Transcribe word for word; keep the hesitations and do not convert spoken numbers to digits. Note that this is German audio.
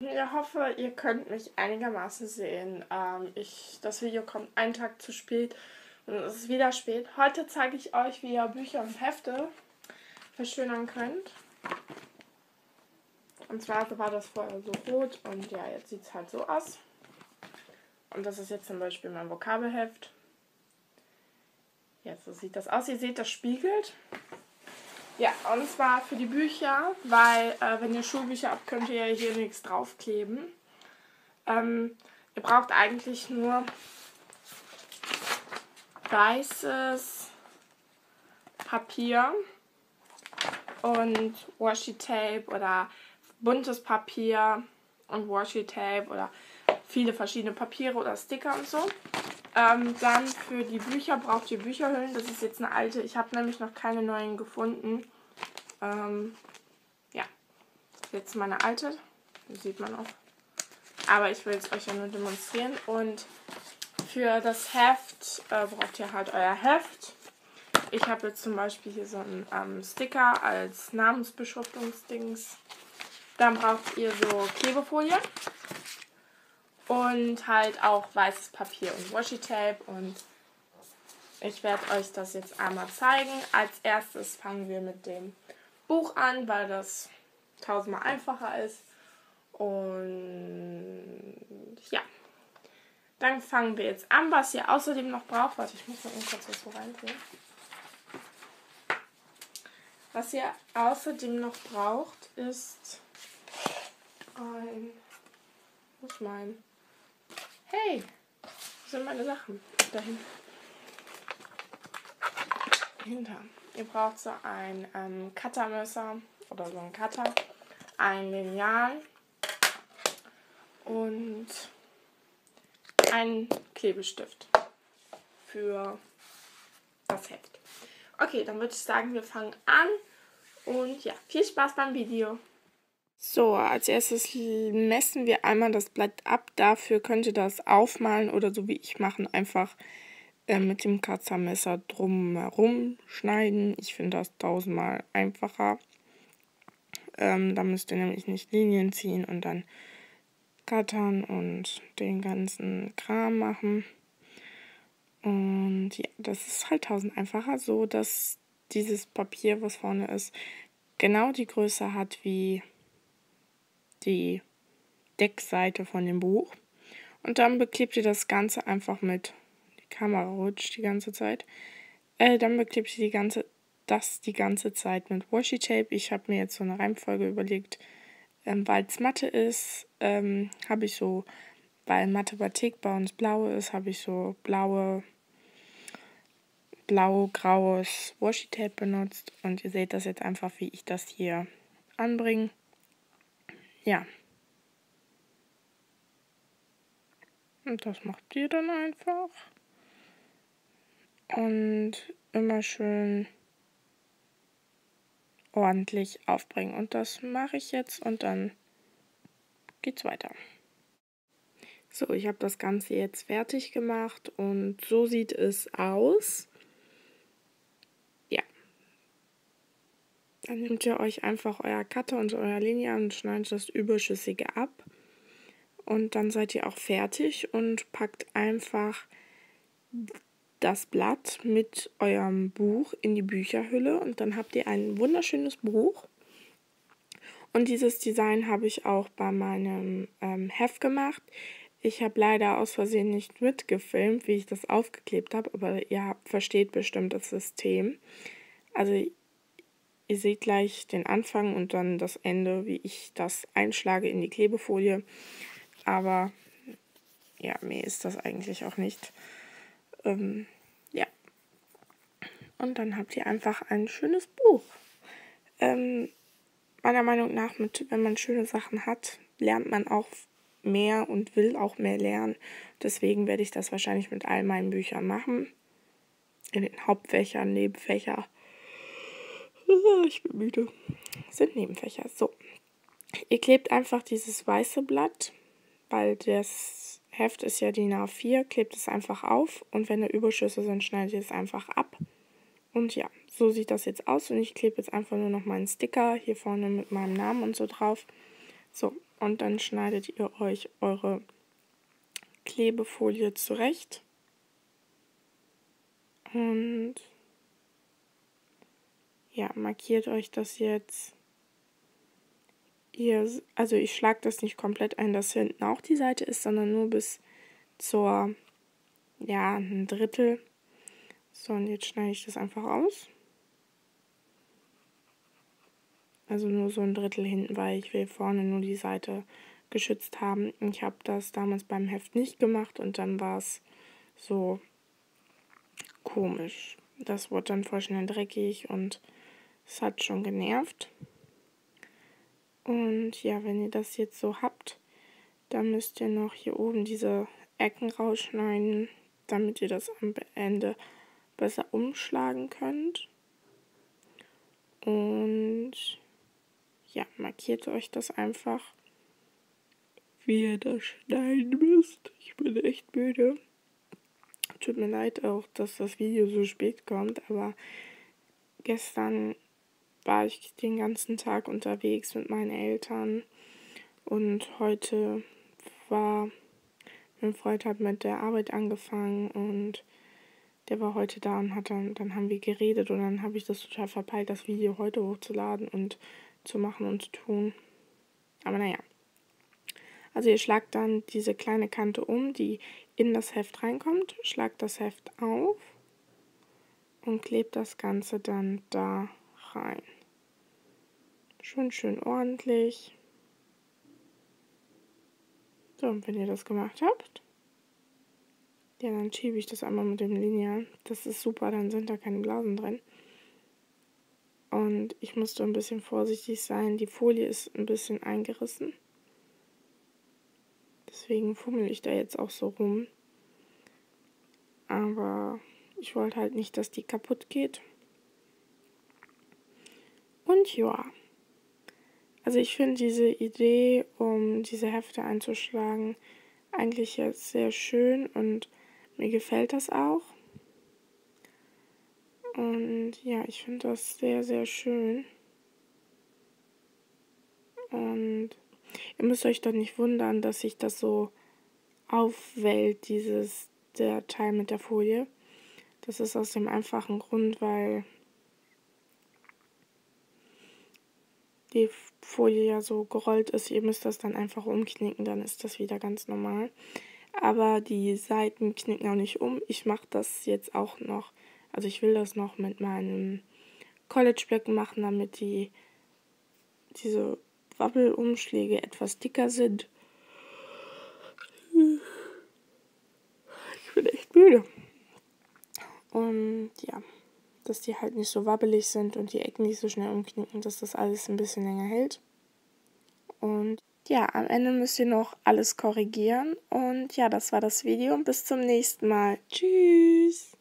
ich hoffe, ihr könnt mich einigermaßen sehen. Ähm, ich, das Video kommt einen Tag zu spät und es ist wieder spät. Heute zeige ich euch, wie ihr Bücher und Hefte verschönern könnt. Und zwar war das vorher so rot und ja, jetzt sieht es halt so aus. Und das ist jetzt zum Beispiel mein Vokabelheft. Ja, so sieht das aus. Ihr seht, das spiegelt. Ja, und zwar für die Bücher, weil äh, wenn ihr Schulbücher habt, könnt ihr ja hier nichts draufkleben. Ähm, ihr braucht eigentlich nur weißes Papier und Washi-Tape oder buntes Papier und Washi-Tape oder viele verschiedene Papiere oder Sticker und so. Ähm, dann für die Bücher braucht ihr Bücherhüllen. Das ist jetzt eine alte. Ich habe nämlich noch keine neuen gefunden. Ähm, ja, jetzt meine alte. Das sieht man auch. Aber ich will es euch ja nur demonstrieren. Und für das Heft äh, braucht ihr halt euer Heft. Ich habe jetzt zum Beispiel hier so einen ähm, Sticker als Namensbeschriftungsdings. Dann braucht ihr so Klebefolie. Und halt auch weißes Papier und Washi-Tape. Und ich werde euch das jetzt einmal zeigen. Als erstes fangen wir mit dem Buch an, weil das tausendmal einfacher ist. Und ja, dann fangen wir jetzt an, was ihr außerdem noch braucht. Warte, ich muss mal kurz was so reintun. Was ihr außerdem noch braucht, ist ein... Wo ist mein... Hey, wo sind meine Sachen? Dahin. Hinter. Ihr braucht so ein ähm, Cuttermesser oder so ein Cutter, ein Lineal und einen Klebestift für das Heft. Okay, dann würde ich sagen, wir fangen an und ja, viel Spaß beim Video. So, als erstes messen wir einmal das Blatt ab. Dafür könnt ihr das aufmalen oder so wie ich machen, einfach äh, mit dem Cuttermesser drumherum schneiden. Ich finde das tausendmal einfacher. Ähm, da müsst ihr nämlich nicht Linien ziehen und dann cuttern und den ganzen Kram machen. Und ja, das ist halt tausend einfacher, so dass dieses Papier, was vorne ist, genau die Größe hat wie die Deckseite von dem Buch. Und dann beklebt ihr das Ganze einfach mit, die Kamera rutscht die ganze Zeit, äh, dann beklebt ihr die ganze, das die ganze Zeit mit Washi-Tape. Ich habe mir jetzt so eine Reihenfolge überlegt, ähm, weil es Mathe ist, ähm, habe ich so, weil Mathematik bei uns blau ist, habe ich so blaue, blau-graues Washi-Tape benutzt. Und ihr seht das jetzt einfach, wie ich das hier anbringe. Ja. Und das macht ihr dann einfach. Und immer schön ordentlich aufbringen. Und das mache ich jetzt und dann geht's weiter. So, ich habe das Ganze jetzt fertig gemacht und so sieht es aus. Ja. Dann nehmt ihr euch einfach euer Cutter und euer Linie und schneidet das Überschüssige ab. Und dann seid ihr auch fertig und packt einfach das Blatt mit eurem Buch in die Bücherhülle und dann habt ihr ein wunderschönes Buch. Und dieses Design habe ich auch bei meinem ähm, Heft gemacht. Ich habe leider aus Versehen nicht mitgefilmt, wie ich das aufgeklebt habe, aber ihr habt, versteht bestimmt das System. Also ihr seht gleich den Anfang und dann das Ende, wie ich das einschlage in die Klebefolie. Aber ja, mir ist das eigentlich auch nicht. Ähm, ja. Und dann habt ihr einfach ein schönes Buch. Ähm, meiner Meinung nach, mit, wenn man schöne Sachen hat, lernt man auch mehr und will auch mehr lernen. Deswegen werde ich das wahrscheinlich mit all meinen Büchern machen. In den Hauptfächern, Nebenfächer. Ich bin müde. Das sind Nebenfächer. So. Ihr klebt einfach dieses weiße Blatt, weil das Heft ist ja D I N A vier, klebt es einfach auf und wenn da Überschüsse sind, schneidet ihr es einfach ab. Und ja, so sieht das jetzt aus und ich klebe jetzt einfach nur noch meinen Sticker hier vorne mit meinem Namen und so drauf. So, und dann schneidet ihr euch eure Klebefolie zurecht. Und ja, markiert euch das jetzt. Ihr, also ich schlage das nicht komplett ein, dass hinten auch die Seite ist, sondern nur bis zur, ja, ein Drittel. So, und jetzt schneide ich das einfach aus. Also nur so ein Drittel hinten, weil ich will vorne nur die Seite geschützt haben. Ich habe das damals beim Heft nicht gemacht und dann war es so komisch. Das wurde dann voll schnell dreckig und es hat schon genervt. Und ja, wenn ihr das jetzt so habt, dann müsst ihr noch hier oben diese Ecken rausschneiden, damit ihr das am Ende besser umschlagen könnt. Und ja, markiert euch das einfach, wie ihr das schneiden müsst. Ich bin echt müde. Tut mir leid auch, dass das Video so spät kommt, aber gestern war ich den ganzen Tag unterwegs mit meinen Eltern und heute war, mein Freund hat mit der Arbeit angefangen und der war heute da und hat dann, dann haben wir geredet und dann habe ich das total verpeilt, das Video heute hochzuladen und zu machen und zu tun. Aber naja. Also ihr schlagt dann diese kleine Kante um, die in das Heft reinkommt, schlagt das Heft auf und klebt das Ganze dann da rein. Schön, schön ordentlich. So, und wenn ihr das gemacht habt, ja, dann schiebe ich das einmal mit dem Lineal. Das ist super, dann sind da keine Blasen drin. Und ich musste ein bisschen vorsichtig sein. Die Folie ist ein bisschen eingerissen. Deswegen fummel ich da jetzt auch so rum. Aber ich wollte halt nicht, dass die kaputt geht. Und ja. Also ich finde diese Idee, um diese Hefte einzuschlagen, eigentlich jetzt sehr schön und mir gefällt das auch. Und ja, ich finde das sehr, sehr schön. Und ihr müsst euch doch nicht wundern, dass sich das so aufwellt, dieses, der Teil mit der Folie. Das ist aus dem einfachen Grund, weil die Folie ja so gerollt ist. Ihr müsst das dann einfach umknicken, dann ist das wieder ganz normal. Aber die Seiten knicken auch nicht um. Ich mache das jetzt auch noch, also ich will das noch mit meinem College-Blöcken machen, damit die diese Wabbelumschläge etwas dicker sind. Ich bin echt müde. Und ja, dass die halt nicht so wabbelig sind und die Ecken nicht so schnell umknicken, dass das alles ein bisschen länger hält. Und ja, am Ende müsst ihr noch alles korrigieren. Und ja, das war das Video und bis zum nächsten Mal. Tschüss!